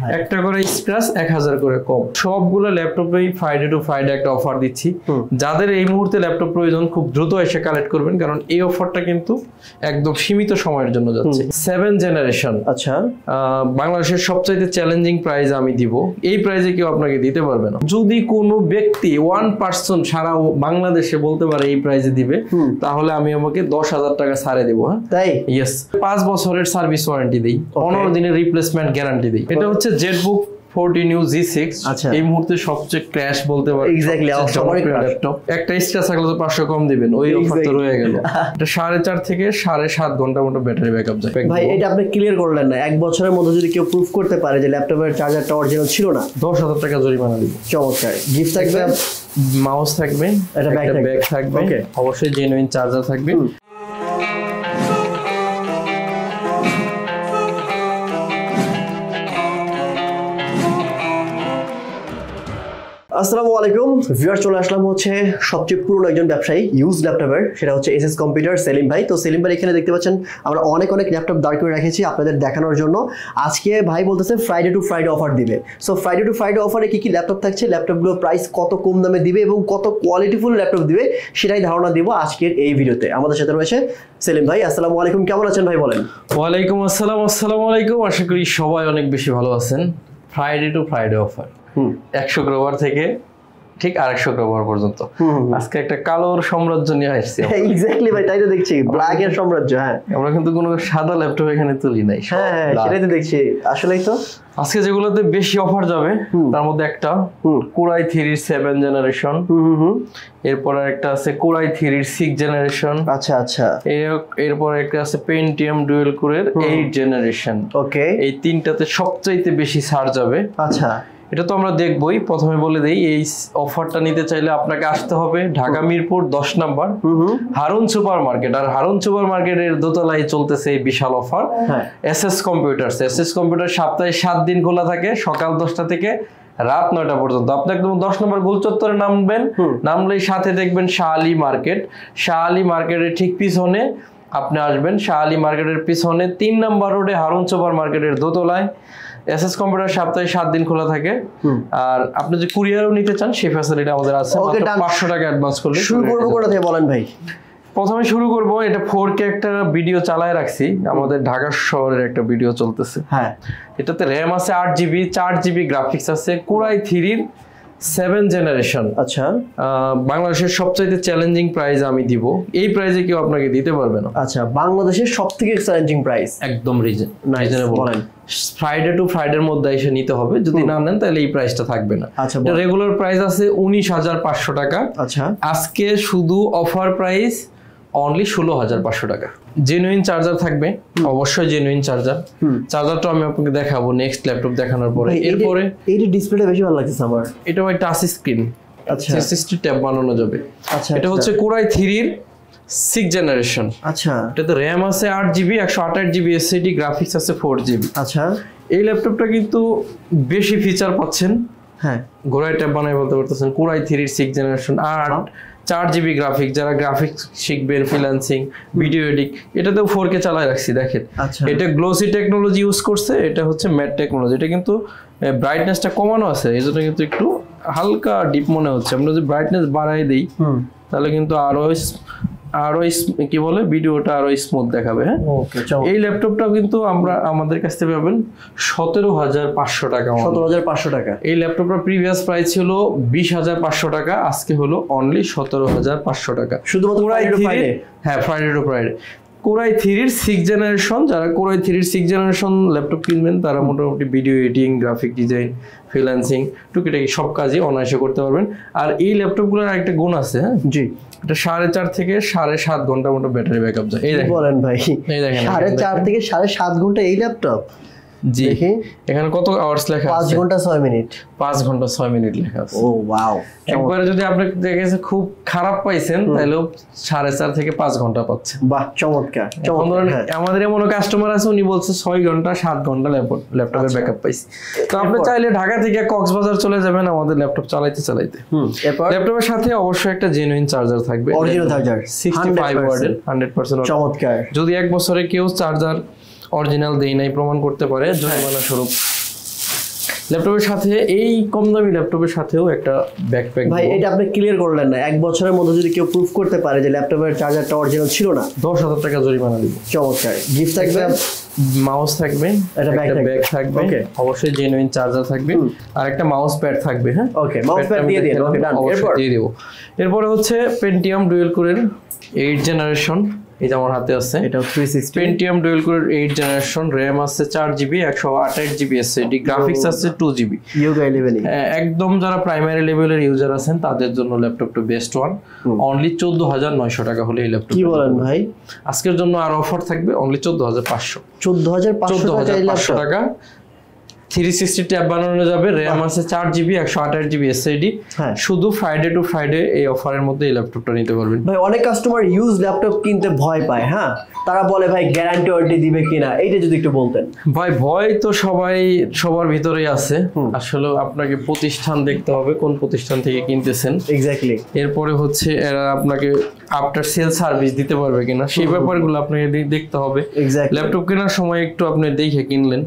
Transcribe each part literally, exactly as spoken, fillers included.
একটা করে স্ক্র্যাচ এক হাজার করে কম। সবগুলো ল্যাপটপেই ফ্রাইডে টু ফ্রাইডে একটা অফার দিচ্ছি। যাদের এই মুহূর্তে ল্যাপটপ প্রয়োজন খুব দ্রুত এসে কালেক্ট করবেন, কারণ এই অফারটা কিন্তু একদম সীমিত সময়ের জন্য যাচ্ছে। সেভেন জেনারেশন, আচ্ছা বাংলাদেশের সবচাইতে চ্যালেঞ্জিং প্রাইস আমি দিব। এই প্রাইসে কেউ আপনাকে দিতে পারবে না। যদি কোনো ব্যক্তি ওয়ান পার্সন সারা বাংলাদেশে বলতে পারে এই প্রাইসে দিবে, তাহলে আমি আমাকে দশ হাজার টাকা ছাড়ে দেবো। হ্যাঁ তাই, ইয়েস। পাঁচ বছরের সার্ভিস ওয়ারেন্টি দিই, পনেরো দিনের রিপ্লেসমেন্ট গ্যারান্টি দিই। এটা হচ্ছে Zenbook fourteen U G six. আচ্ছা, এই মুহূর্তে সবচেয়ে ক্র্যাশ বলতে পারেন। এক্স্যাক্টলি, ল্যাপটপ একটা স্ক্র্যাচ থাকলে তো পাঁচশো কম দিবেন, ওই অফার তো রয়ে গেল। এটা সাড়ে চার থেকে সাড়ে সাত ঘন্টার মতো ব্যাটারি ব্যাকআপ যায়। ভাই এটা আপনি ক্লিয়ার করলেন না, এক বছরের মধ্যে যদি কেউ প্রুফ করতে পারে যে ল্যাপটপের চার্জারটা অরিজিনাল ছিল না, দশ হাজার টাকা জরিমানা দিব। চমৎকার। গিফট থাকবে, মাউস থাকবে, একটা ব্যাগ থাকবে, অবশ্যই জেনুইন চার্জার থাকবে। আসসালামু আলাইকুম ভিউয়ার, চলে আসলাম হচ্ছে সবচেয়ে পুরনো একজন ব্যবসায়ী ইউজ ল্যাপটপের, সেটা হচ্ছে এসএস কম্পিউটার সেলিম ভাই। তো সেলিম ভাই এখানে দেখতে পাচ্ছেন আমরা অনেক অনেক ল্যাপটপ দাঁড় করে রেখেছি আপনাদের দেখানোর জন্য। আজকে ভাই বলতেছে ফ্রাইডে টু ফ্রাইডে অফার দিবে। সো ফ্রাইডে টু ফ্রাইডে অফারে কি কি ল্যাপটপ থাকছে, ল্যাপটপগুলোর প্রাইস কত কম দামে দিবে এবং কত কোয়ালিটিফুল ল্যাপটপ দিবে সেটাই ধারণা দিব আজকের এই ভিডিওতে। আমাদের সাথে রয়েছে সেলিম ভাই। আসসালামু আলাইকুম, কেমন আছেন ভাই বলেন? ওয়ালাইকুম আসসালাম। আসসালামু আলাইকুম, আশা করি সবাই অনেক বেশি ভালো আছেন। ফ্রাইডে টু ফ্রাইডে অফার এক শুক্রবার থেকে ঠিক আরেক শুক্রবার পর্যন্ত। আজকে একটা কালোর সাম্রাজ্য নিয়ে আসছি। এক্স্যাক্টলি ভাই, তাই তো দেখছি, ব্ল্যাক এর সাম্রাজ্য। হ্যাঁ, আমরা কিন্তু কোনো সাদা ল্যাপটপ এখানে তুলি নাই। হ্যাঁ সেটাই তো দেখছি, আসলেই তো। আজকে যেগুলোতে বেশি অফার যাবে তার মধ্যে একটা কোরাই থ্রি সেভেন জেনারেশন, এরপরে একটা আছে কোরাই থ্রি সিক্স জেনারেশন। আচ্ছা আচ্ছা। এরপরে একটা আছে পেন্টিয়াম ডুয়েল কোরের এইট জেনারেশন। ওকে, এই তিনটাতে সবচাইতে বেশি ছাড় যাবে। আচ্ছা, এটা তো আমরা দেখবই। প্রথমে বলে দেই, এই অফারটা নিতে চাইলে আপনাকে আসতে হবে ঢাকা মিরপুর দশ নাম্বার হারুন সুপার মার্কেট। আর হারুন সুপার মার্কেটের দোতলায় চলতেছে এই বিশাল অফার। এসএস কম্পিউটার এসএস কম্পিউটার সপ্তাহে সাত দিন খোলা থাকে, সকাল দশটা থেকে রাত নয়টা পর্যন্ত। আপনি একদম দশ নম্বর গোল চত্বরে নামবেন, নামলেই সাথে দেখবেন শাহ আলী মার্কেট। শাহ আলী মার্কেটের ঠিক পিছনে আপনি আসবেন, শাহ আলী মার্কেটের পিছনে তিন নাম্বার রোডে হারুন সুপার মার্কেটের দোতলায় এসএস কম্পিউটার সপ্তাহে সাত দিন খোলা থাকে। আর আপনি যে কুরিয়ারও নিতে চান সেই ফ্যাসিলিটি আমাদের আছে। পাঁচশো টাকা অ্যাডভান্স করলে শুরু করবো কোথা থেকে বলেন ভাই? প্রথমে শুরু করব, এটা ফোর কে একটা ভিডিও চালায় রাখছি, আমাদের ঢাকা শহরের একটা ভিডিও চলতেছে। হ্যাঁ, এটাতে র্যাম আছে আট জিবি, চার জিবি গ্রাফিক্স আছে, কোরাই থ্রির সেভেন জেনারেশন। আচ্ছা, বাংলাদেশের সবচাইতে চ্যালেঞ্জিং প্রাইস আমি দিব। এই প্রাইসে কেউ আপনাকে দিতে পারবে না। আচ্ছা, বাংলাদেশের সবথেকে চ্যালেঞ্জিং প্রাইস একদম রিজনেবল। বলেন ফ্রাইডে টু ফ্রাইডের মধ্যে এসে নিতে হবে, যদি না নেন তাহলে এই প্রাইসটা থাকবে না। আচ্ছা, রেগুলার প্রাইস আছে উনিশ হাজার পাঁচশো টাকা। আচ্ছা, আজকে শুধু অফার প্রাইস অনলি ষোলো হাজার পাঁচশো টাকা। জেনুইন চার্জার থাকবে, অবশ্যই জেনুইন চার্জার। চার্জারটা আমি আপনাকে দেখাবো নেক্সট ল্যাপটপ দেখানোর পরে। এরপরে এই ডিসপ্লেটা বেশি ভালো লাগছে আমার। এটা ভাই টাচ স্ক্রিন, আচ্ছা সিক্সটি ট্যাব বানানো যাবে। আচ্ছা, এটা হচ্ছে কোরাই থ্রির সিক্স জেনারেশন। আচ্ছা, এটাতে র্যাম আছে আট জিবি, একশো আঠাশ জিবি এসএসডি, গ্রাফিক্স আছে ফোর জিবি। আচ্ছা, এই ল্যাপটপটা কিন্তু বেশি ফিচার পাচ্ছেন। হ্যাঁ, কোরাই ট্যাব বানাই বলতে পারতেছেন। কোরাই থ্রির সিক্স জেনারেশন, আর চার জিবি গ্রাফিক্স, যারা গ্রাফিক্স শিখবেন, ফ্রিল্যান্সিং, ভিডিও এডিট, এটাতেও ফোর কে চালায় রাখছি দেখেন। এটা গ্লোসি টেকনোলজি ইউজ করছে, এটা হচ্ছে ম্যাট টেকনোলজি। এটা কিন্তু ব্রাইটনেসটা কমানো আছে, এই জন্য কিন্তু একটু হালকা ডিপ মনে হচ্ছে। আমরা যদি ব্রাইটনেস বাড়াই দিই তাহলে কিন্তু আরো আরো কি বলে ভিডিওটা আরো স্মুথ দেখাবে। হ্যাঁ, এই ল্যাপটপটা কিন্তু আমরা আমাদের কাছ থেকে পাবেন সতেরো হাজার পাঁচশো টাকা। সতেরো হাজার পাঁচশো টাকা। এই ল্যাপটপটার প্রিভিয়াস প্রাইস ছিল বিশ হাজার পাঁচশো টাকা, আজকে হলো অনলি সতেরো হাজার পাঁচশো টাকা শুধুমাত্র ফ্রাইডে। হ্যাঁ, ফ্রাইডে টু ফ্রাইডে। কোরাই থ্রির সিক্স জেনারেশন, যারা কোরাই থ্রির সিক্স জেনারেশন ল্যাপটপ কিনবেন তারা মোটামুটি video editing, graphic design, freelancing টুকিটাকি সব কাজই অনায়াসে করতে পারবেন। আর এই ল্যাপটপগুলোর একটা গুণ আছে। হ্যাঁ জি, এটা সাড়ে চার থেকে সাড়ে সাত ঘন্টার মতো ব্যাটারি ব্যাকআপ যায়। এই দেখেন, বলেন ভাই, এই দেখেন সাড়ে চার থেকে সাড়ে সাত ঘন্টা এই ল্যাপটপ। জি, এখানে কত আওয়ার্স লেখা আছে? পাঁচ ঘন্টা ছয় মিনিট। পাঁচ ঘন্টা ছয় মিনিট লেখা আছে। Oh wow! একবারে যদি আপনি দেখেছে খুব খারাপ পাইছেন তাহলেও সাড়ে চার থেকে পাঁচ ঘন্টা পাচ্ছেন। বাহ, চমৎকার। আমাদের এমন কাস্টমার আছে, উনি বলছে ছয় ঘন্টা সাত ঘন্টা ল্যাপটপের ব্যাকআপ পাইছি। তো আপনি চাইলে ঢাকা থেকে কক্সবাজার চলে যাবেন আমাদের ল্যাপটপ চালাইতে চালাইতে। ল্যাপটপের সাথে অবশ্যই একটা জেনুইন চার্জার থাকবে, অরিজিনাল চার্জার সিক্সটি ফাইভ ওয়াটের, হান্ড্রেড পার্সেন্ট। চমৎকার। যদি এক বছরে কেউ চার্জার অরিজিনাল দেই নাই প্রমাণ করতে পারে, জরিমানা স্বরূপ ল্যাপটপের সাথে এই কম দামি ল্যাপটপের সাথেও একটা ব্যাকপ্যাক। ভাই এটা আপনি ক্লিয়ার করলেন না, এক বছরের মধ্যে যদি কেউ প্রুফ করতে পারে যে ল্যাপটপের চার্জারটা অরিজিনাল ছিল না, দশ হাজার টাকা জরিমানা দিব। চমৎকার। গিফট থাকবে, মাউস থাকবে, একটা ব্যাগ থাকবে, অবশ্যই জেনুইন চার্জার থাকবে, আর একটা মাউস প্যাড থাকবে। হ্যাঁ ওকে, মাউস প্যাড দিয়ে দিন। ওকে ডান। এরপর দিয়ে দেব। এরপরে হচ্ছে পেন্টিয়াম ডুয়েল কোরের এইট জেনারেশন, এই যে আমার হাতে আছে, এটা থ্রি সিক্সটি পেন্টিয়াম ডুয়েল কোরের এইট জেনারেশন, র্যাম আছে চার জিবি, একশো আঠাশ জিবি এসএসডি, গ্রাফিক্স আছে টু জিবি। ইয়োগা ইলেভেন, একদম যারা প্রাইমারি লেভেলের ইউজার আছেন তাদের জন্য ল্যাপটপটা বেস্ট ওয়ান। অনলি চোদ্দ হাজার নয়শো টাকা হলে এই ল্যাপটপ। কি বলেন ভাই? আজকের জন্য আর অফার থাকবে অনলি চোদ্দ হাজার পাঁচশো। চোদ্দ হাজার পাঁচশো টাকা থ্রি সিক্সটি ট্যাব বানানো যাবে, র্যাম আছে চার জিবি, একশো আঠাশ জিবি এসএসডি। শুধু ফ্রাইডে টু ফ্রাইডে এই অফারের মধ্যে এই ল্যাপটপটা নিতে পারবেন। ভাই অনেক কাস্টমার ইউজ ল্যাপটপ কিনতে ভয় পায়, হ্যাঁ তারা বলে ভাই গ্যারান্টি ওয়ারেন্টি দিবে কিনা, এইটা যদি একটু বলতেন। ভাই ভয় তো সবাই সবার ভিতরেই আছে, আসলে আপনাকে প্রতিষ্ঠান দেখতে হবে কোন প্রতিষ্ঠান থেকে কিনতেছেন। এক্স্যাক্টলি। এরপরে হচ্ছে এরা আপনাকে আফটার সেল সার্ভিস দিতে পারবে কিনা সেই ব্যাপারগুলো আপনাকে দেখতে হবে। ল্যাপটপ কেনার সময় একটু আপনি দেখে কিনলেন।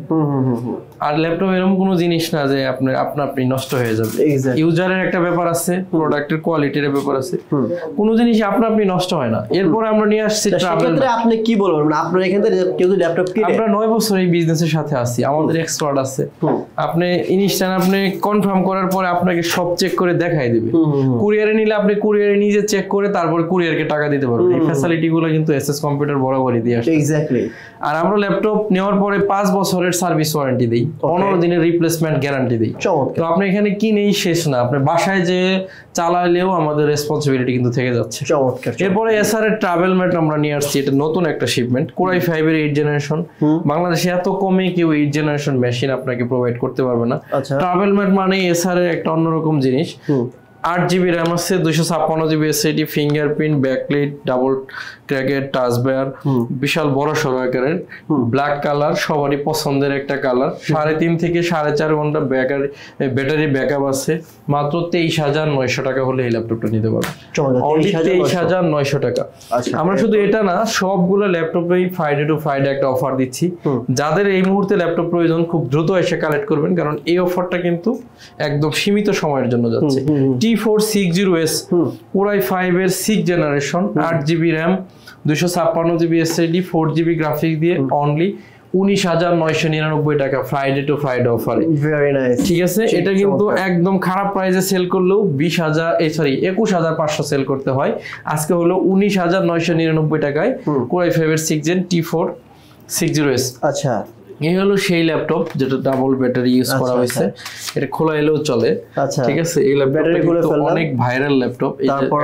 আর ল্যাপটপ এরকম কোনো জিনিস না যে আপনার আপনা আপনি নষ্ট হয়ে যাবে। ইউজারের একটা ব্যাপার আছে, প্রোডাক্টের কোয়ালিটির ব্যাপার আছে, কোনো জিনিস আপনা আপনি নষ্ট হয় না। এরপর আমরা নিয়ে আসছি ট্রাভেল। আপনি কি বলবেন, মানে আপনার এখান থেকে কেউ যদি ল্যাপটপ কিনে, আমরা নয় বছর এই বিজনেসের সাথে আছি, আমাদের এক্সপার্ট আছে। আপনি ইনস্ট্যান্ট আপনি কনফার্ম করার পরে আপনাকে সব চেক করে দেখাই দিবে। কুরিয়ারে নিলে আপনি কুরিয়ারে নিজে চেক করে তারপরে কুরিয়ারকে টাকা দিতে পারবেন। এই ফ্যাসিলিটি গুলো কিন্তু এসএস কম্পিউটার বরাবরই দিয়ে আসে। এক্স্যাক্টলি। আর আমরা ল্যাপটপ নেওয়ার পরে পাঁচ বছরের সার্ভিস ওয়ারেন্টি দেই, পনেরো দিনের রিপ্লেসমেন্ট গ্যারান্টি দেই। তো আপনি এখানে কিনেই শেষ না, আপনি বাসায় যে চালালেও আমাদের রেসপন্সিবিলিটি কিন্তু থেকে যাচ্ছে। চমৎকার। এরপরে এসআর এর ট্রাভেল ম্যাট আমরা নিয়ে আসছি, এটা নতুন একটা শিপমেন্ট, কোরাই ফাইভ এর এইট জেনারেশন। বাংলাদেশে এত কমে কেউ এইট জেনারেশন মেশিন আপনাকে প্রোভাইড করতে পারবে না। ট্রাভেল ম্যাট মানে এসআর এর একটা অন্যরকম জিনিস। আট জিবি র্যাম আছে, দুইশো ছাপ্পান্ন GB SSD, fingerprint, backlight, double ক্র্যাকের টাচ বার, বিশাল বড় সড়ো আকারের, ব্ল্যাক কালার, সবারই পছন্দের একটা কালার। সাড়ে তিন থেকে সাড়ে চার ঘন্টা ব্যাটারি ব্যাটারি ব্যাকআপ আছে। মাত্র তেইশ হাজার নয়শো টাকা হলে এই ল্যাপটপটা নিতে পারবেন। তেইশ হাজার নয়শো টাকা। আমরা শুধু এটা না, সবগুলো ল্যাপটপেই ফ্রাইডে টু ফ্রাইডে একটা অফার দিচ্ছি। যাদের এই মুহূর্তে ল্যাপটপ প্রয়োজন খুব দ্রুত এসে কালেক্ট করবেন, কারণ এই অফারটা কিন্তু একদম সীমিত সময়ের জন্য যাচ্ছে। T four six zero S core i five এর সিক্স জেনারেশন, আট জিবি র্যাম, দুইশো ছাপ্পান্ন GB SSD, four GB graphics দিয়ে অনলি উনিশ হাজার নয়শো নিরানব্বই টাকা ফ্রাইডে টু ফ্রাইডে অফারে। Very nice. ঠিক আছে, এটা কিন্তু একদম খারাপ প্রাইসে সেল করলেও বিশ হাজার এই সরি একুশ হাজার পাঁচশো সেল করতে হয়। আজকে হলো উনিশ হাজার নয়শো নিরানব্বই টাকায় কোরাই ফাইভ এর six gen T four six zero S. আচ্ছা, এই হলো সেই ল্যাপটপ যেটা ডাবল ব্যাটারি ইউজ করা হয়েছে। এটা খোলা এলেও চলে। ঠিক আছে, এই ল্যাপটপটা অনেক ভাইরাল ল্যাপটপ।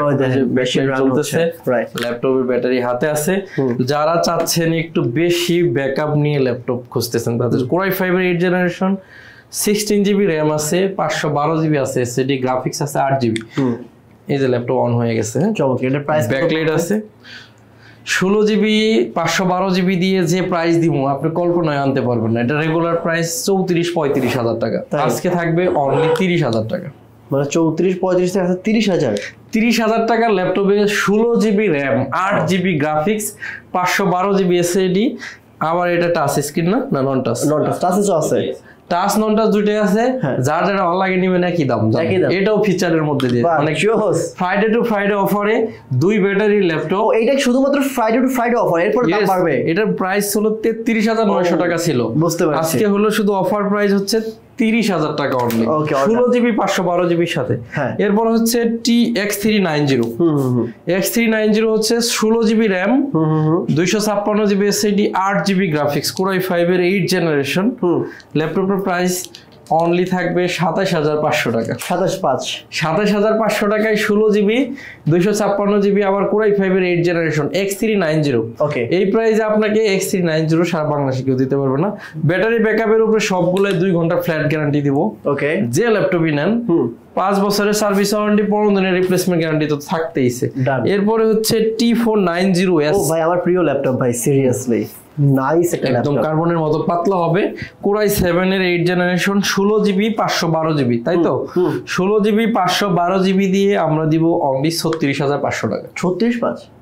ল্যাপটপের ব্যাটারি হাতে আছে। যারা চাচ্ছেন একটু বেশি ব্যাকআপ নিয়ে ল্যাপটপ খুঁজতেছেন তাদের কোরাই ফাইভ এর eight generation, sixteen GB RAM আছে, পাঁচশো বারো জিবি আছে এসএসডি, গ্রাফিক্স আছে আট জিবি। এই যে ল্যাপটপ অন হয়ে গেছে। ব্যাকলাইট আছে। ষোলো জিবি পাঁচশো বারো জিবি দিয়ে যে প্রাইস দিব আপনি কল্পনায় আনতে পারবেন না। এটা রেগুলার প্রাইস চৌত্রিশ পঁয়ত্রিশ হাজার টাকা, আজকে থাকবে অনলি তিরিশ হাজার টাকা। মানে চৌত্রিশ পঁয়ত্রিশ থেকে তিরিশ হাজার তিরিশ হাজার টাকার ল্যাপটপে ষোলো জিবি র্যাম, আট জিবি গ্রাফিক্স, পাঁচশো বারো জিবি এসএসডি। আবার এটা টাচ স্ক্রিন না, না নন টাচ? নন টাচ। টাচে আছে, টাচ নন টাচ দুইটাই আছে। যার যেটা ভালো লাগে নিবেন, একই দাম। এটাও ফিচারের মধ্যে দিয়ে অনেক ফ্রাইডে টু ফ্রাইডে অফারে দুই ব্যাটারি ল্যাপটপ। এইটা শুধুমাত্র ফ্রাইডে টু ফ্রাইডে অফার, এরপর দাম বাড়বে। এটার প্রাইস হলো তেত্রিশ হাজার নয়শো টাকা ছিল, বুঝতে পারছি। আজকে হলো শুধু অফার প্রাইস হচ্ছে তিরিশ হাজার টাকা অনলি, ষোলো জিবি পাঁচশো বারো জিবির সাথে। এরপর হচ্ছে T X three nine zero X three nine zero হচ্ছে ষোলো জিবি র্যাম, দুইশো ছাপ্পান্ন জিবি এসএসডি, আট জিবি গ্রাফিক্স, কোরাই ফাইভ এর এইট জেনারেশন। ল্যাপটপের প্রাইস অনলি থাকবে সাতাশ হাজার পাঁচশো টাকা। সাতাশ পাঁচ সাতাশ হাজার পাঁচশো টাকায় ষোলো জিবি দুইশো ছাপ্পান্ন জিবি আবার কোরাই ফাইভ এর eight generation X three nine zero. এই প্রাইসে আপনাকে এক্স থ্রি নাইন জিরো সারা বাংলাদেশে কেউ দিতে পারবে না। ব্যাটারি ব্যাকআপের উপরে সবগুলো দুই ঘন্টা ফ্ল্যাট গ্যারান্টি দিব। ওকে, যে ল্যাপটপই নেন পাঁচ বছরের সার্ভিস ওয়ারেন্টি, পনেরো দিনের রিপ্লেসমেন্ট গ্যারান্টি তো থাকতেইছে। এরপরে হচ্ছে T four nine zero S. ভাই আমার প্রিয় ল্যাপটপ ভাই, সিরিয়াসলি নাইস একটা ল্যাপটপ, একদম কার্বনের মতো পাতলা হবে। কোরাই সেভেন এর এইট জেনারেশন, ষোলো জিবি পাঁচশো বারো জিবি, তাই তো? ষোলো জিবি পাঁচশো বারো জিবি দিয়ে আমরা দিব অনলি ছত্রিশ হাজার পাঁচশো টাকা। ছত্রিশ পাঁচ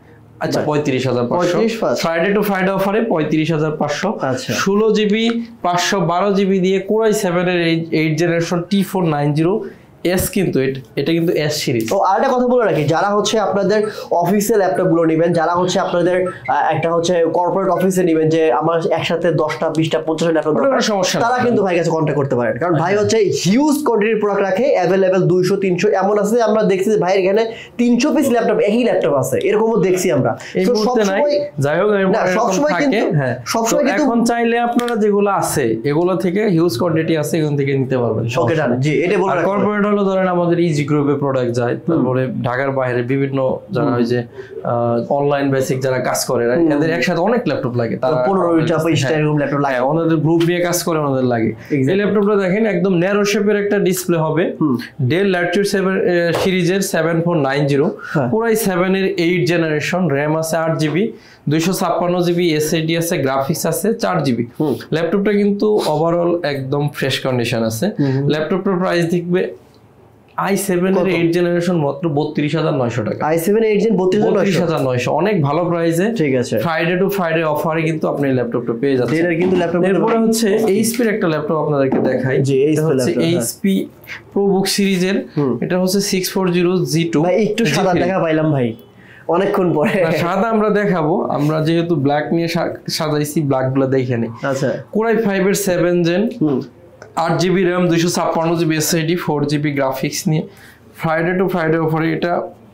আচ্ছা পঁয়ত্রিশ হাজার পাঁচশো ফ্রাইডে টু ফ্রাইডে অফারে পঁয়ত্রিশ হাজার পাঁচশো ষোলো জিবি পাঁচশো বারো জিবি দিয়ে কোরাই সেভেন এর eight generation T four nine zero S, কিন্তু এটা কিন্তু এস সিরিজ। তো আরেকটা কথা বলে রাখি, যারা হচ্ছে আপনাদের অফিসে ল্যাপটপ গুলো নেবেন, যারা হচ্ছে আপনাদের একটা হচ্ছে কর্পোরেট অফিসে নেবেন যে আমার একসাথে দশটা বিশটা পঞ্চাশটা ল্যাপটপ দরকার, তারা কিন্তু ভাই কাছে কন্ট্যাক্ট করতে পারেন, কারণ ভাই হচ্ছে হিউজ কোয়ান্টিটির প্রোডাক্ট রাখে, অ্যাভেলেবেল দুইশো তিনশো এমন আছে। আমরা দেখছি যে ভাইয়ের এখানে তিনশো পিস ল্যাপটপ, একই ল্যাপটপ আছে, এরকমও দেখছি আমরা। তো সবসময় যাই হোক সবসময় কিন্তু সবসময় কিন্তু এখন চাইলে আপনারা যেগুলো আছে এগুলো থেকে হিউজ কোয়ান্টিটি আছে, এখান থেকে নিতে পারবেন। ওকে ডান, জি এটা বলা। কর্পোরেট হলো ধরেন আমাদের ইজি গ্রুপে প্রোডাক্ট যায়, তারপরে ঢাকার বাইরে বিভিন্ন যারা ওই যে অনলাইন বেসিক যারা কাজ করে এদের একসাথে অনেক ল্যাপটপ লাগে, তারা পনেরোটা বিশটা এরকম ল্যাপটপ লাগে, ওনাদের গ্রুপ নিয়ে কাজ করে ওনাদের লাগে। এই ল্যাপটপটা দেখেন একদম ন্যারো শেপের একটা ডিসপ্লে হবে, ডেল ল্যাটিটিউড সেভেন সিরিজের সেভেন ফোর নাইন জিরো পুরাই সেভেন এর এইট জেনারেশন, র্যাম আছে আট জিবি, দুইশো ছাপ্পান্ন জিবি এসএসডি আছে, গ্রাফিক্স আছে চার জিবি। ল্যাপটপটা কিন্তু ওভারঅল একদম ফ্রেশ কন্ডিশন আছে। ল্যাপটপটার প্রাইস দেখবে আই সেভেন এর এইট জেনারেশন মাত্র বত্রিশ হাজার নয়শো টাকা। আই সেভেন এইট জেন বত্রিশ হাজার নয়শো, অনেক ভালো প্রাইসে। ঠিক আছে, ফ্রাইডে টু ফ্রাইডে অফারে কিন্তু আপনি ল্যাপটপটা পেয়ে যাচ্ছেন। এর কিন্তু ল্যাপটপ এরপরে হচ্ছে এইচপি এর একটা ল্যাপটপ আপনাদেরকে দেখাই, যে হচ্ছে এইচপি প্রোবুক সিরিজের, এটা হচ্ছে six four zero G two. ভাই একটু সাদা দেখা পাইলাম ভাই অনেকক্ষণ পরে। সাদা আমরা দেখাবো, আমরা যেহেতু ব্ল্যাক নিয়ে সাজাইছি, ব্ল্যাক গুলো দেখে নি। আচ্ছা, কোরাই ফাইভ এর সেভেন জেন, আট জিবি র্যাম, দুইশো ছাপ্পান্ন GB SSD, four GB graphics নিয়ে ফ্রাইডে টু ফ্রাইডে অফারে এটা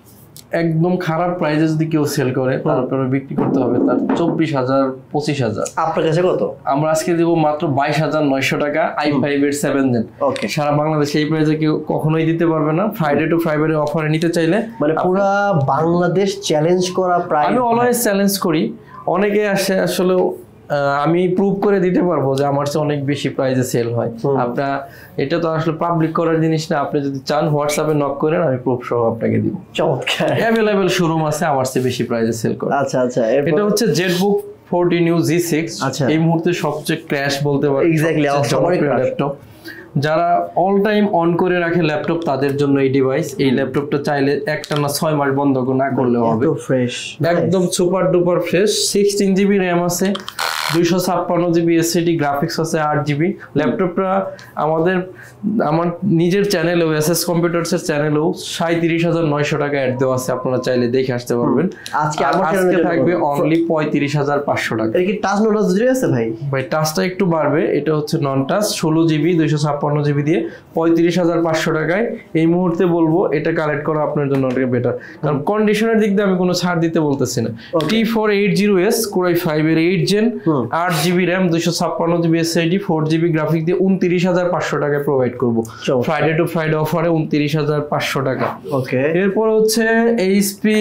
একদম খারাপ প্রাইসে যদি কেউ সেল করে তারপরে বিক্রি করতে হবে তার চব্বিশ হাজার পঁচিশ হাজার। আপনার কাছে কত? আমরা আজকে দিব মাত্র বাইশ হাজার নয়শো টাকা, আই ফাইভ এর সেভেন জেন। সারা বাংলাদেশে এই প্রাইসে কেউ কখনোই দিতে পারবে না। ফ্রাইডে টু ফ্রাইডে অফারে নিতে চাইলে মানে পুরো বাংলাদেশ চ্যালেঞ্জ করা প্রাইস। আমি অলওয়েজ চ্যালেঞ্জ করি, অনেকে আসে আসলে আমি প্রুভ করে দিতে পারবো যে আমার চেয়ে অনেক বেশি প্রাইসে সেল হয়। আপনার এটা তো আসলে পাবলিক করার জিনিস না, আপনি যদি চান হোয়াটসঅ্যাপে নক করেন, আমি প্রুফ সহ আপনাকে দিব। চমৎকার, অ্যাভেলেবেল শোরুম আছে আমার চেয়ে বেশি প্রাইসে সেল করে। আচ্ছা আচ্ছা, এটা হচ্ছে Zenbook fourteen U G six. এই মুহূর্তে সবচেয়ে ক্র্যাশ বলতে পারি, এক্স্যাক্টলি ল্যাপটপ যারা অল টাইম অন করে রাখে ল্যাপটপ তাদের জন্য এই ডিভাইস। এই ল্যাপটপটা চাইলে একটানা ছয় মাস বন্ধ না করলেও হবে, ফ্রেশ একদম super duper fresh. Sixteen GB RAM আছে, দুইশো ছাপ্পান্ন জিবি এসএসডি, গ্রাফিক্স আছে আট জিবি। ল্যাপটপটা আমাদের আমার নিজের চ্যানেলেও এসএস কম্পিউটার্স এর চ্যানেলেও সাঁইত্রিশ হাজার নয়শো টাকা অ্যাড দেওয়া আছে, আপনারা চাইলে দেখে আসতে পারবেন। আজকে আজকে থাকবে অনলি পঁয়ত্রিশ হাজার পাঁচশো টাকা। এর কি টাচ নন টাচ দুটোই আছে ভাই? ভাই টাচটা একটু বাড়বে, এটা হচ্ছে নন টাচ ষোলো জিবি দুইশো ছাপ্পান্ন জিবি দিয়ে পঁয়ত্রিশ হাজার পাঁচশো টাকায়। এই মুহূর্তে বলবো এটা কালেক্ট করা আপনার জন্য অনেক বেটার, কারণ কন্ডিশনের দিক দিয়ে আমি কোনো ছাড় দিতে বলতেছি না। T four eight zero S core i five এর এইট জেন, আট জিবি র্যাম, দুইশো ছাপ্পান্ন GB SSD, four GB graphic দিয়ে উনত্রিশ হাজার পাঁচশো টাকায় প্রোভাইড করবো ফ্রাইডে টু ফ্রাইডে অফারে, উনত্রিশ হাজার পাঁচশো টাকা। ওকে, এরপর হচ্ছে HP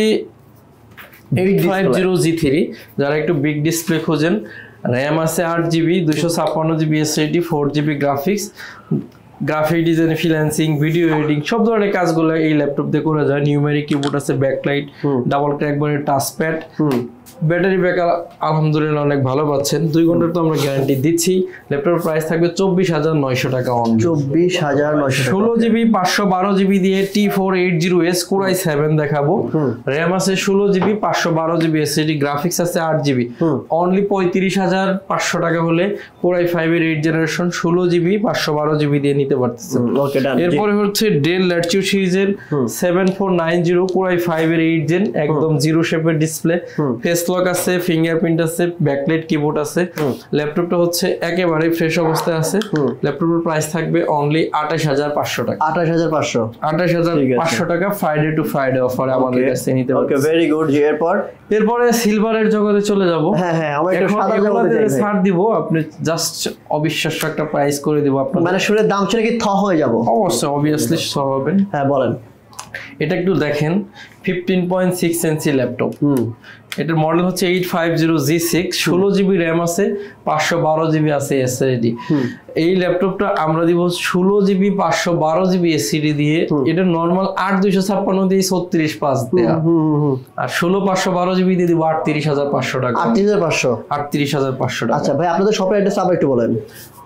eight five zero G three, যারা একটু বিগ ডিসপ্লে খোঁজেন, র্যাম আছে আট জিবি, দুইশো ছাপ্পান্ন GB SSD, four GB graphics, graphic design, freelancing, video editing সব ধরনের কাজগুলো এই ল্যাপটপ দিয়ে করা যায়। নিউমেরিক কিবোর্ড আছে, ব্যাকলাইট, ডাবল ট্র্যাকবনের টাচপ্যাড, ব্যাটারি ব্যাকআপ আলহামদুলিল্লাহ অনেক ভালো পাচ্ছেন, দুই ঘন্টার তো আমরা গ্যারান্টি দিচ্ছি। ল্যাপটপের প্রাইস থাকবে চব্বিশ হাজার নয়শো টাকা অন। চব্বিশ হাজার নয়শো ষোলো জিবি পাঁচশো বারো জিবি দিয়ে T four eight zero S core i seven দেখাবো, র্যাম আছে ষোলো জিবি পাঁচশো বারো জিবি এসএসডি, গ্রাফিক্স আছে আট জিবি, অনলি পঁয়ত্রিশ হাজার পাঁচশো টাকা হলে কোরাই ফাইভ এর এইট জেনারেশন ষোলো জিবি পাঁচশো বারো জিবি দিয়ে নিতে পারতেছেন। এরপরে হচ্ছে ডেল ল্যাটিটিউড সিরিজের seven four nine zero core i five এর এইট জেন, একদম জিরো শেপের ডিসপ্লে, ফেস লক আছে, ফিঙ্গারপ্রিন্ট আছে, ব্যাকলাইট কিবোর্ড আছে। ল্যাপটপটা হচ্ছে একেবারে ফ্রেশ অবস্থায় আছে। ল্যাপটপের প্রাইস থাকবে অনলি আঠাশ হাজার পাঁচশো টাকা। আঠাশ হাজার পাঁচশো আঠাশ হাজার পাঁচশো টাকা ফ্রাইডে টু ফ্রাইডে অফারে আমাদের কাছে নিতে পারবেন। Okay, very good. এরপর এরপরে সিলভারের জগতে চলে যাব। হ্যাঁ হ্যাঁ, আমরা একটু সাদা জগতে যাই। ছাড় দিব, আপনি জাস্ট অবিশ্বাস্য একটা প্রাইস করে দিব আপনাদের। মানে শুনে দাম শুনে কি থ হয়ে যাব? অবশ্যই, অবভিয়াসলি থ হবেন। হ্যাঁ বলেন। এটা একটু দেখেন, fifteen point six inch laptop. এটার মডেল হচ্ছে eight five zero G six, ষোলো জিবি র্যাম আছে, পাঁচশো বারো জিবি আছে এসএসডি। এই ল্যাপটপটা আমরা দিব ষোলো জিবি পাঁচশো বারো জিবি এসএসডি দিয়ে। এটা নর্মাল আট দুইশো ছাপ্পান্ন দিয়ে ছত্রিশ পাঁচ দেয়া, আর ষোলো পাঁচশো বারো জিবি দিয়ে দিব আটত্রিশ হাজার পাঁচশো টাকা। আটত্রিশ হাজার পাঁচশো আটত্রিশ হাজার পাঁচশো টাকা। আচ্ছা ভাই, আপনাদের শপের অ্যাড্রেস আবার একটু বলেন।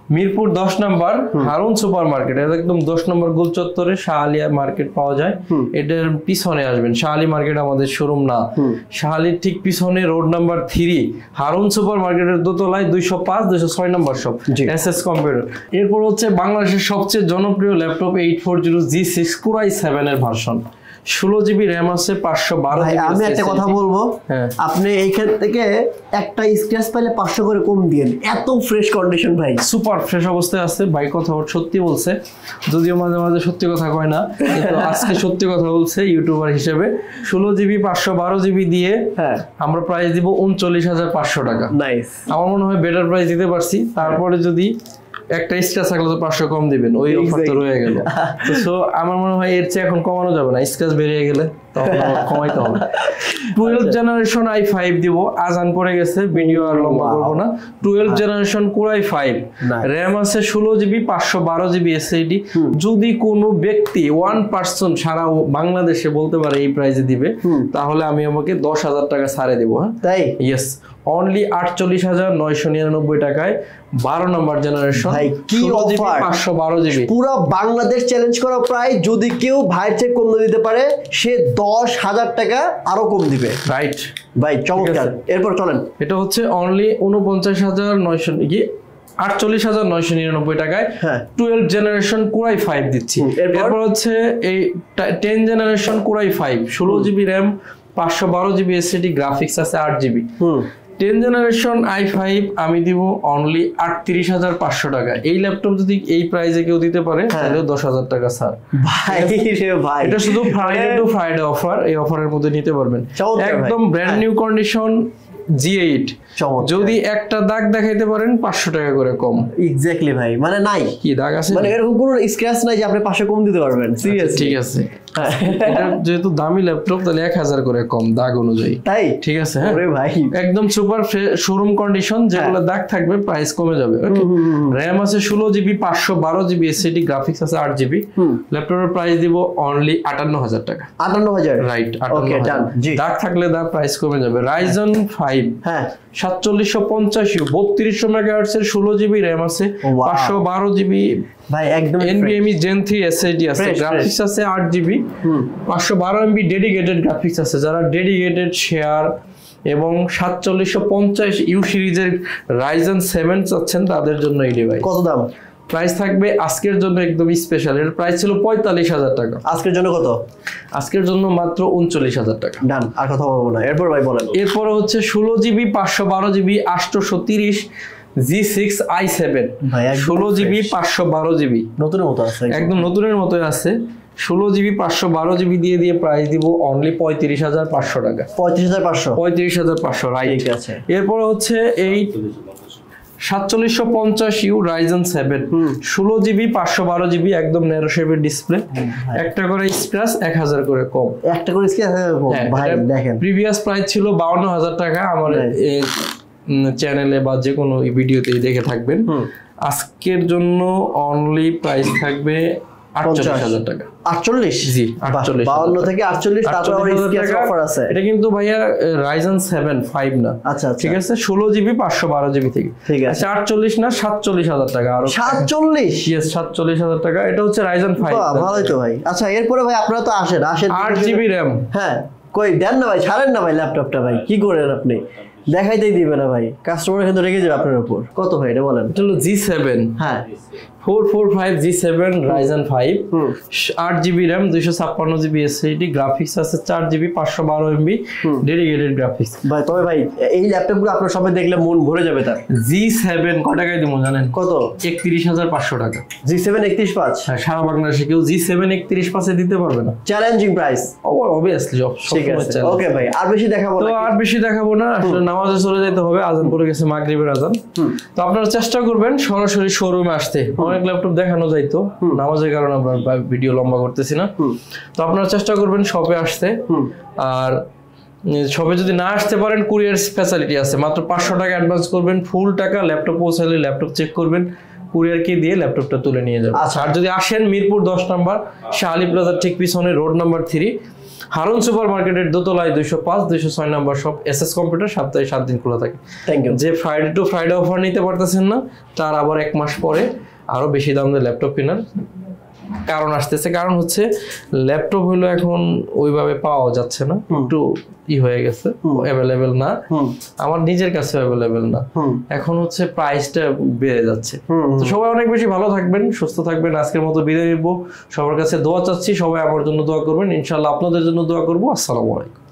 মিরপুর দশ নম্বর হারুন সুপার মার্কেট, এটা একদম দশ নম্বর গোল চত্বরে শাহালিয়া মার্কেট পাওয়া যায়। এটার পিছনে আসবেন, শাহালি মার্কেট আমাদের শোরুম না, শাহালির ঠিক পিছনে road number three Harun super মার্কেটের দোতলায় দুইশো পাঁচ দুইশো ছয় number shop S S computer. এরপর হচ্ছে বাংলাদেশের সবচেয়ে জনপ্রিয় laptop eight four zero G six core i seven এর ভার্সন, ষোলো জিবি র্যাম আছে, পাঁচশো বারো। আমি একটা কথা বলবো, আপনি এইখান থেকে একটা স্ক্র্যাচ পাইলে পাঁচশো করে কম দিয়েন, এত ফ্রেশ কন্ডিশন ভাই, সুপার ফ্রেশ অবস্থায় আছে ভাই। কথা সত্যি বলছে, যদিও মাঝে মাঝে সত্যি কথা কয় না, কিন্তু আজকে সত্যি কথা বলছে ইউটিউবার হিসেবে। ষোলো জিবি পাঁচশো বারো জিবি দিয়ে আমরা প্রাইস দিব উনচল্লিশ হাজার পাঁচশো টাকা। নাইস, আমার মনে হয় বেটার প্রাইস দিতে পারছি। তারপরে যদি একটা স্ক্র্যাচ থাকলে তো পাঁচশো কম দিবেন, ওই অফার তো রয়ে গেল। তো আমার মনে হয় এর চেয়ে এখন কমানো যাবে না, স্ক্র্যাচ বেরিয়ে গেলে তখন কমাইতে হবে। টুয়েলভ জেনারেশন আই ফাইভ দিব, আজান পড়ে গেছে, ভিডিও আর লম্বা করবো না। Twelve generation core i five, RAM আছে ষোলো জিবি, পাঁচশো বারো জিবি এসএসডি। যদি কোনো ব্যক্তি ওয়ান পার্সন সারা বাংলাদেশে বলতে পারে এই প্রাইসে দিবে, তাহলে আমি আমাকে দশ হাজার টাকা ছাড়ে দেবো। হ্যাঁ তাই, ইয়েস, অনলি আটচল্লিশ হাজার নয়শো নিরানব্বই টাকায় বারো নম্বর জেনারেশন, কি অফার, পাঁচশো বারো জিবি, পুরো বাংলাদেশ চ্যালেঞ্জ করা প্রাইস। যদি কেউ ভাইয়ের চেয়ে কম দিতে পারে, সে দশ হাজার টাকা আরো কম দিবে। রাইট ভাই, চমৎকার। এরপর চলেন, এটা হচ্ছে অনলি উনপঞ্চাশ হাজার নয়শো কি আটচল্লিশ হাজার নয়শো নিরানব্বই টাকায় টুয়েলভ জেনারেশন কোরাই ফাইভ দিচ্ছি। এরপর হচ্ছে এই টেন জেনারেশন কোরাই ফাইভ, ষোলো জিবি র্যাম, পাঁচশো বারো জিবি এসএসডি, গ্রাফিক্স আছে আট GB. Ten generation I five আমি দিব অনলি আটত্রিশ হাজার পাঁচশো টাকা। এই ল্যাপটপ যদি এই প্রাইসে কেউ দিতে পারে তাহলে দশ হাজার টাকা ছাড়। ভাই রে ভাই, এটা শুধু ফ্রাইডে টু ফ্রাইডে অফার, এই অফারের মধ্যে নিতে পারবেন। একদম brand new condition G eight, যদি একটা দাগ দেখাইতে পারেন পাঁচশো টাকা করে কম। এক্স্যাক্টলি ভাই, মানে নাই কি দাগ আছে, মানে এরকম কোনো স্ক্র্যাচ নাই যে আপনি পাঁচশো কম দিতে পারবেন। সিরিয়াসলি ঠিক আছে, এটা যেহেতু দামি ল্যাপটপ তাহলে এক হাজার করে কম দাগ অনুযায়ী। তাই ঠিক আছে, হ্যাঁ ভাই, একদম সুপার শোরুম কন্ডিশন, যেগুলো দাগ থাকবে প্রাইস কমে যাবে। র্যাম আছে ষোলো জিবি, পাঁচশো বারো জিবি এসএসডি, গ্রাফিক্স আছে আট জিবি। ল্যাপটপের প্রাইস দিব অনলি আটান্ন হাজার টাকা। আটান্ন হাজার রাইট, আটান্ন হাজার। দাগ থাকলে দাগ প্রাইস কমে যাবে। রাইজন ফাইভ, হ্যাঁ সাতচল্লিশশো পঞ্চাশ ইউ, বত্রিশশো মেগাহার্টজ এর ষোলো জিবি র্যাম আছে, পাঁচশো বারো জিবি ভাই একদম এনভিএমই জেন থ্রি এসএসডি আছে, গ্রাফিক্স আছে আট জিবি, পাঁচশো বারো এমবি ডেডিকেটেড গ্রাফিক্স আছে। যারা ডেডিকেটেড শেয়ার এবং সাতচল্লিশশো পঞ্চাশ ইউ সিরিজের রাইজেন সেভেন চাচ্ছেন তাদের জন্য এই ডিভাইস। কত দাম? প্রাইস থাকবে আজকের জন্য একদম স্পেশাল, এর প্রাইস ছিল পঁয়তাল্লিশ হাজার টাকা। আজকের জন্য কত? আজকের জন্য মাত্র উনচল্লিশ হাজার টাকা। ডান, আর কথা বলবো না। এরপর ভাই বলেন। এরপরে হচ্ছে ষোলো জিবি, পাঁচশো বারো জিবি, আটশোশো তিরিশ জি সিক্স আই সেভেন, ষোলো জিবি, পাঁচশো বারো জিবি, নতুনের মতো আছে, একদম নতুনের মতোই আছে। ষোলো জিবি পাঁচশো বারো জিবি দিয়ে দিয়ে প্রাইস দিব অনলি পঁয়ত্রিশ হাজার পাঁচশো টাকা। পঁয়ত্রিশ হাজার পাঁচশো পঁয়ত্রিশ হাজার পাঁচশো রাইট আছে। এরপরে হচ্ছে এই সাতচল্লিশশো পঞ্চাশ ইউ রাইজেন সেভেন, ষোলো জিবি, পাঁচশো বারো জিবি, একদম ন্যারো শেপের ডিসপ্লে, একটা করে স্ক্র্যাচ এক হাজার করে কম, একটা করে স্ক্র্যাচ ভাই দেখেন। প্রিভিয়াস প্রাইস ছিল বাউন্ন হাজার টাকা, আমার চ্যানেলে বা যে কোনো ভিডিওতেই দেখে থাকবেন। আজকের জন্য অনলি প্রাইস থাকবে আটচল্লিশ হাজার টাকা। আটচল্লিশ? জি, আটচল্লিশ, বাউন্ন থেকে আটচল্লিশ, তারপর স্ক্র্যাচ অফার আছে। এটা কিন্তু ভাইয়া রাইজেন সেভেন ফাইভ না। আচ্ছা ঠিক আছে, ষোলো জিবি, পাঁচশো বারো জিবি থেকে। ঠিক আছে, আচ্ছা আটচল্লিশ না সাতচল্লিশ হাজার টাকা। আর সাতচল্লিশ? ইয়েস, সাতচল্লিশ হাজার টাকা। এটা হচ্ছে রাইজেন ফাইভ। ভালোই তো ভাই। আচ্ছা এরপরে ভাই আপনারা তো আসেন আসেন আট জিবি র্যাম। হ্যাঁ, কই দেন না ভাই, ছাড়েন না ভাই ল্যাপটপটা ভাই, কি করেন আপনি? দেখাইতেই দিবে না ভাই, কাস্টমার কিন্তু রেগে যাবে আপনার উপর। কত ভাই এটা বলেন? এটা হলো জি সেভেন, হ্যাঁ four four five G seven Ryzen five, আট জিবি র্যাম, দুইশো ছাপ্পান্ন জিবি এসএসডি, গ্রাফিক্স আছে চার জিবি, পাঁচশো বারো এমবি ডেডিকেটেড গ্রাফিক্স। ভাই তবে ভাই এই ল্যাপটপগুলো আপনার সবাই দেখলে মন ভরে যাবে। তার জি সেভেন কত টাকায় দিব জানেন? কত? একত্রিশ হাজার পাঁচশো টাকা। জি সেভেন একত্রিশ পাঁচ? হ্যাঁ, সারা বাংলাদেশে কেউ জি সেভেন একত্রিশ পাঁচে দিতে পারবে না। Challenging price obviously. ঠিক আছে, ওকে ভাই, আর বেশি দেখাবো না। তো আর বেশি দেখাবো না, আসলে নামাজে চলে যেতে হবে, আজান পড়ে গেছে, মাগরিবের আজান। তো আপনারা চেষ্টা করবেন সরাসরি শোরুমে আসতে। অনেক ল্যাপটপ দেখানো যাইতো, নামাজের কারণে আমরা ভিডিও লম্বা করতেছি না। তো আপনারা চেষ্টা করবেন শপে আসতে। আর শপে যদি না আসতে পারেন, কুরিয়ার ফ্যাসিলিটি আছে, মাত্র পাঁচশো টাকা অ্যাডভান্স করবেন, ফুল টাকা ল্যাপটপ পৌঁছালে ল্যাপটপ চেক করবেন, কুরিয়ারকে দিয়ে ল্যাপটপটা তুলে নিয়ে যাবে। আচ্ছা। আর যদি আসেন মিরপুর দশ নাম্বার শাহালি প্লাজার ঠিক পিছনে road number three Harun super মার্কেটের দোতলায় দুইশো পাঁচ দুইশো ছয় নাম্বার সব এস এস কম্পিউটার সপ্তাহে সাত দিন খোলা থাকে। Thank you. যে ফ্রাইডে টু ফ্রাইডে অফার নিতে পারতেছেন না তার আবার এক মাস পরে আরো বেশি দাম দিয়ে ল্যাপটপ কেনার কারণ আসতেছে। কারণ হচ্ছে ল্যাপটপ হলো এখন ওইভাবে পাওয়া যাচ্ছে না, একটু ই হয়ে গেছে, অ্যাভেলেবেল না, আমার নিজের কাছে অ্যাভেলেবেল না, এখন হচ্ছে প্রাইসটা বেড়ে যাচ্ছে। তো সবাই অনেক বেশি ভালো থাকবেন, সুস্থ থাকবেন। আজকের মতো বিদায় নিব, সবার কাছে দোয়া চাচ্ছি, সবাই আমার জন্য দোয়া করবেন, ইনশাআল্লাহ আপনাদের জন্য দোয়া করবো। আসসালামু আলাইকুম।